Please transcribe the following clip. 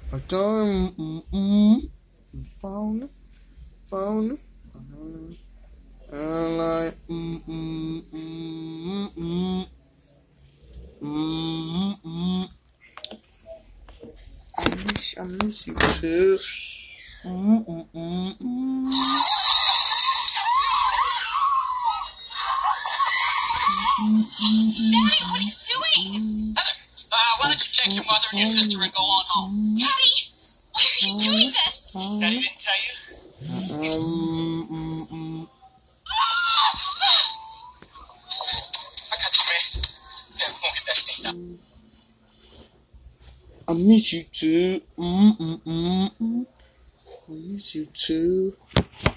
I don't phone. Like I miss you too. Daddy, what are you doing? Why don't you take your mother and your sister and go on home? Daddy, why are you doing this? Daddy didn't tell you? I got you, man. Yeah, we're gonna get that stain out. I miss you too. I miss you too.